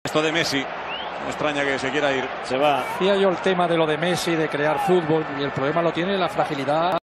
Esto de Messi, no extraña que se quiera ir. Se va. Decía yo el tema de lo de Messi, de crear fútbol, y el problema lo tiene la fragilidad.